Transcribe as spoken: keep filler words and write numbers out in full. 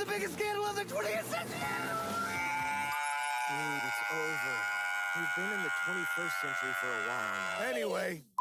the biggest scandal of the twentieth century! Dude, it's over. We've been in the twenty-first century for a while now. Anyway,